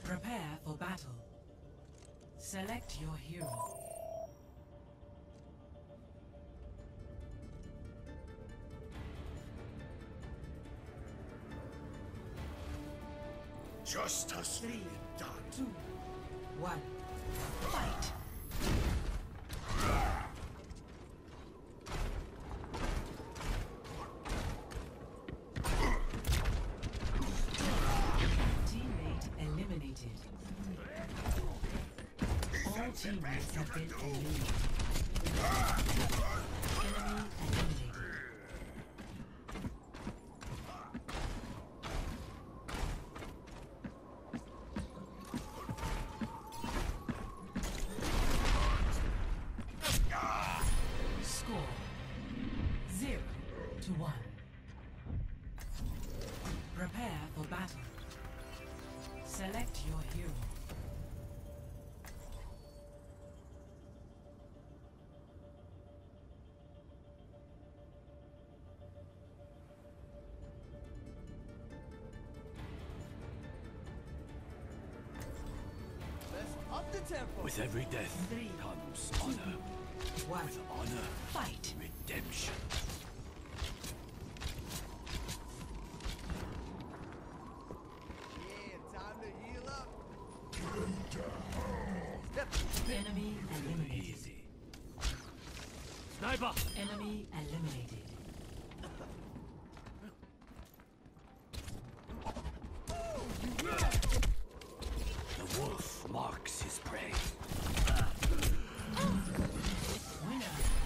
Prepare for battle. Select your hero. Justice. 3, Done. 2, 1. Fight! Teammate eliminated. All teammates have been eliminated. Enemy eliminated. Score 0-1. Prepare for battle. Select your hero. Let's up the tempo. With every death 3, comes honor. 1. With honor, Fight! redemption. Yeah, time to heal up. Enemy eliminated. Easy. Sniper! Enemy eliminated. The wolf marks his prey. Winner.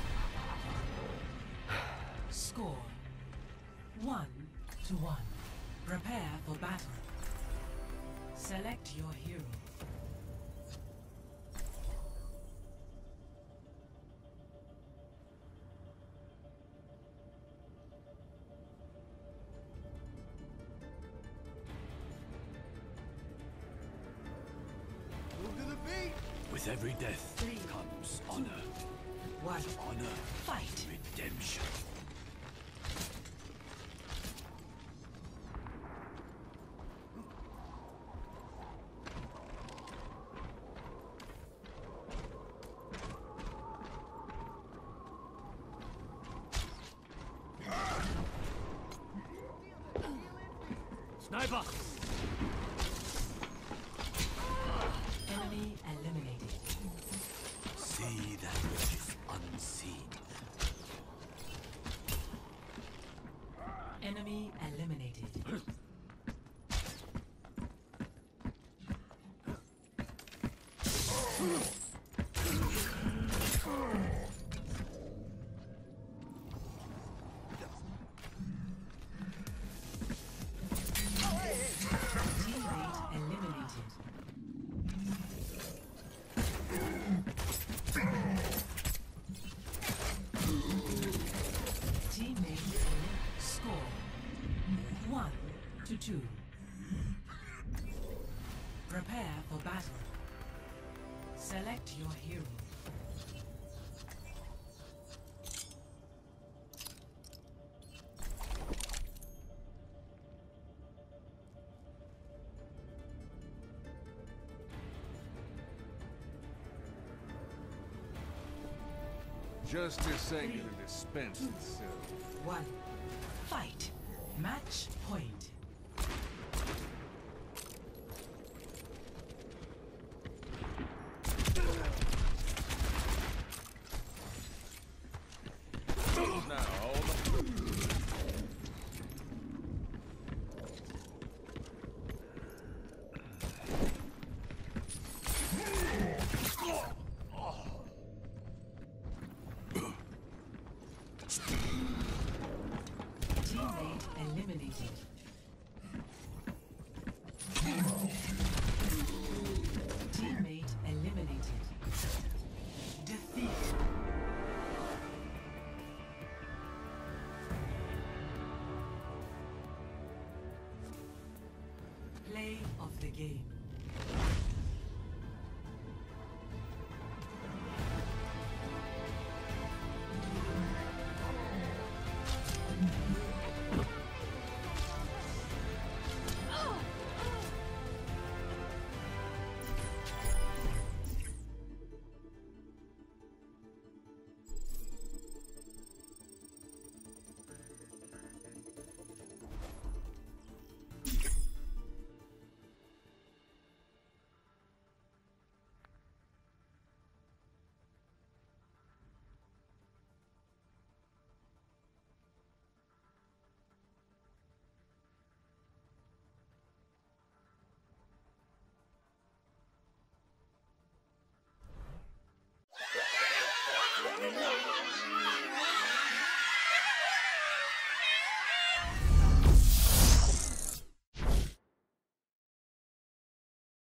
Score 1-1. Prepare for battle. Select your hero. Move to the beat. With every death 3, comes honor. 1. Honor, Fight! redemption. Sniper! Enemy eliminated. See that which is unseen. Enemy eliminated. Teammate eliminated. Teammate score 1-2. Prepare for battle. Select your hero. Justice ain't gonna dispense itself. 1. Fight. Match point. Now, all Teammate eliminated. Teammate eliminated. Defeat. Play of the game.